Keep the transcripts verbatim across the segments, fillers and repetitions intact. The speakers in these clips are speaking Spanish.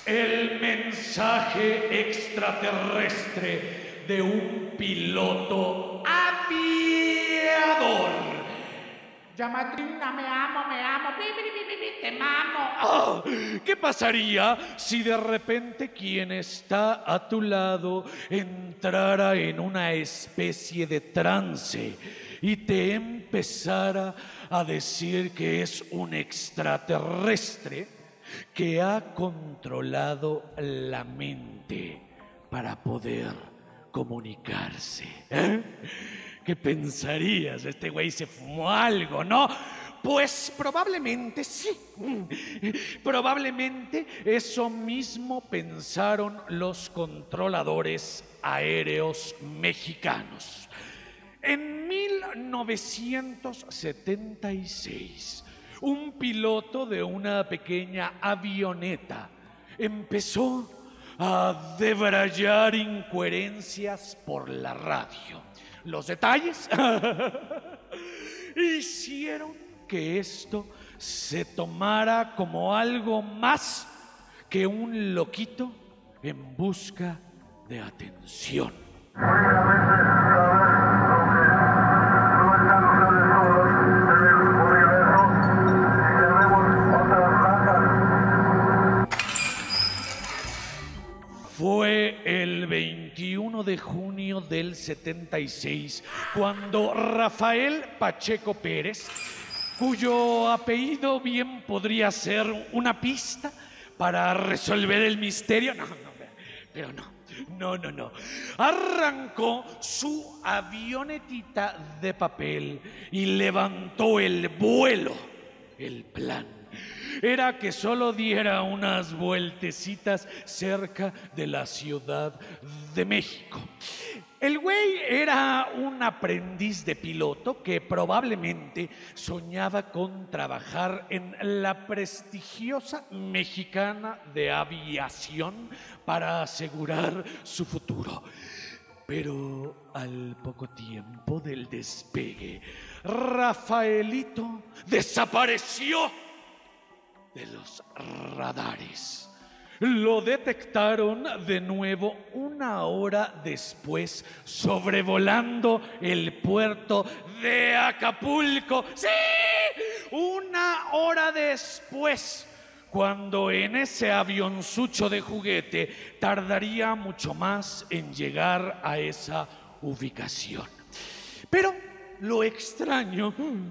El mensaje extraterrestre de un piloto aviador. Llamadrina, me amo, me amo, pi, pi, pi, pi, pi, te mamo. Oh, ¿qué pasaría si de repente quien está a tu lado entrara en una especie de trance y te empezara a decir que es un extraterrestre que ha controlado la mente para poder comunicarse? ¿Eh? ¿Qué pensarías? Este güey se fumó algo, ¿no? Pues probablemente sí. Probablemente eso mismo pensaron los controladores aéreos mexicanos. En mil novecientos setenta y seis, un piloto de una pequeña avioneta empezó a debrayar incoherencias por la radio. Los detalles hicieron que esto se tomara como algo más que un loquito en busca de atención. Fue el veintiuno de junio del setenta y seis cuando Rafael Pacheco Pérez, cuyo apellido bien podría ser una pista para resolver el misterio, no, no, pero no, no, no, no, arrancó su avionetita de papel y levantó el vuelo. El plan era que solo diera unas vueltecitas cerca de la Ciudad de México. El güey era un aprendiz de piloto que probablemente soñaba con trabajar en la prestigiosa Mexicana de Aviación para asegurar su futuro. Pero al poco tiempo del despegue, Rafaelito desapareció de los radares. Lo detectaron de nuevo una hora después, sobrevolando el puerto de Acapulco. ¡Sí! Una hora después, cuando en ese avionzucho de juguete tardaría mucho más en llegar a esa ubicación. Pero lo extraño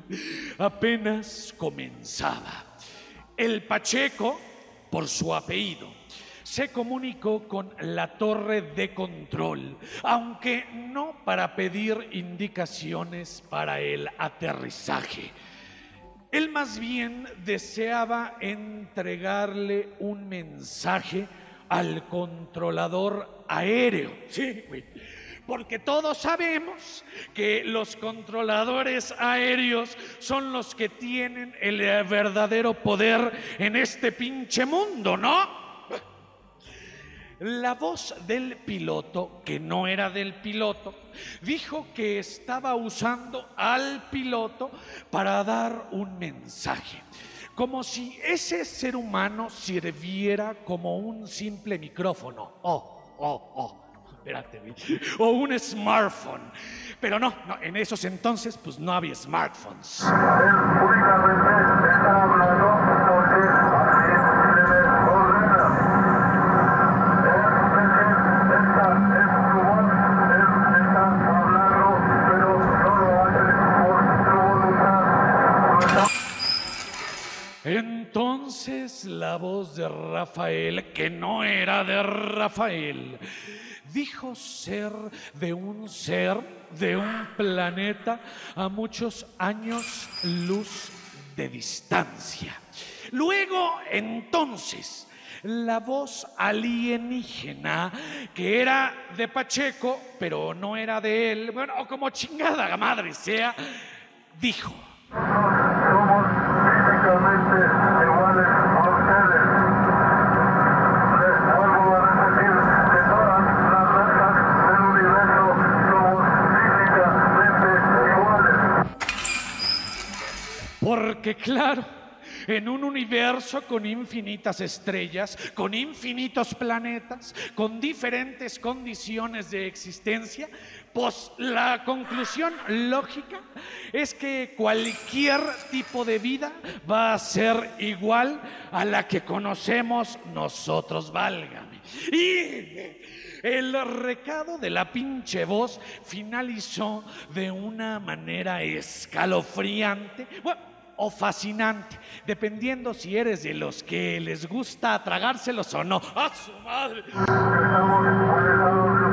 apenas comenzaba. El Pacheco, por su apellido, se comunicó con la torre de control, aunque no para pedir indicaciones para el aterrizaje. Él más bien deseaba entregarle un mensaje al controlador aéreo. Sí, güey. Porque todos sabemos que los controladores aéreos son los que tienen el verdadero poder en este pinche mundo, ¿no? La voz del piloto, que no era del piloto, dijo que estaba usando al piloto para dar un mensaje, como si ese ser humano sirviera como un simple micrófono. Oh, oh, oh. Espérate, o un smartphone. Pero no, no, en esos entonces pues no había smartphones. Entonces la voz de Rafael, que no era de Rafael, dijo ser de un ser, de un planeta a muchos años luz de distancia. Luego, entonces, la voz alienígena, que era de Pacheco, pero no era de él, bueno, como chingada madre sea, dijo: somos físicamente iguales a ustedes. Les vuelvo a repetir, de todas las razas del universo somos físicamente iguales. Porque claro, en un universo con infinitas estrellas, con infinitos planetas, con diferentes condiciones de existencia, pues la conclusión lógica es que cualquier tipo de vida va a ser igual a la que conocemos nosotros, válgame. Y el recado de la pinche voz finalizó de una manera escalofriante, bueno, o fascinante, dependiendo si eres de los que les gusta tragárselos o no. ¡A su madre! Estamos alejados de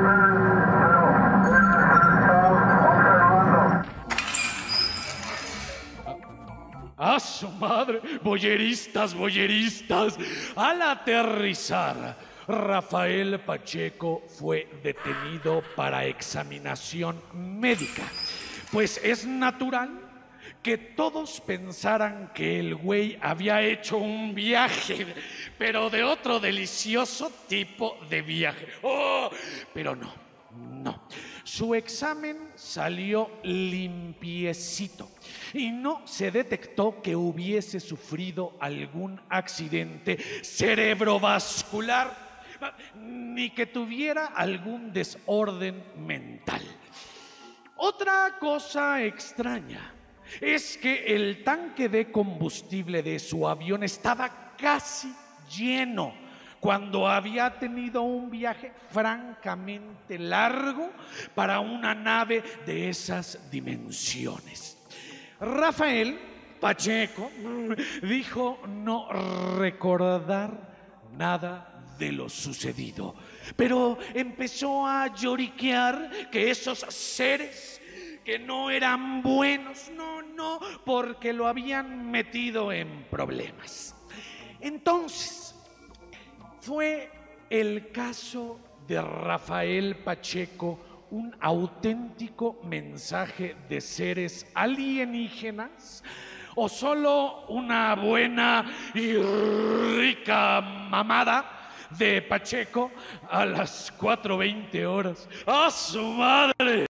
ustedes, pero estamos observando. ¡A su madre! Boyeristas, boyeristas. Al aterrizar, Rafael Pacheco fue detenido para examinación médica, pues es natural que todos pensaran que el güey había hecho un viaje, pero de otro delicioso tipo de viaje. ¡Oh! Pero no, no. Su examen salió limpiecito y no se detectó que hubiese sufrido algún accidente cerebrovascular ni que tuviera algún desorden mental. Otra cosa extraña es que el tanque de combustible de su avión estaba casi lleno cuando había tenido un viaje francamente largo para una nave de esas dimensiones. Rafael Pacheco dijo no recordar nada de lo sucedido, pero empezó a lloriquear que esos seres que no eran buenos, no, no, porque lo habían metido en problemas. Entonces, fue el caso de Rafael Pacheco un auténtico mensaje de seres alienígenas o solo una buena y rica mamada de Pacheco a las cuatro veinte horas? ¡A su madre!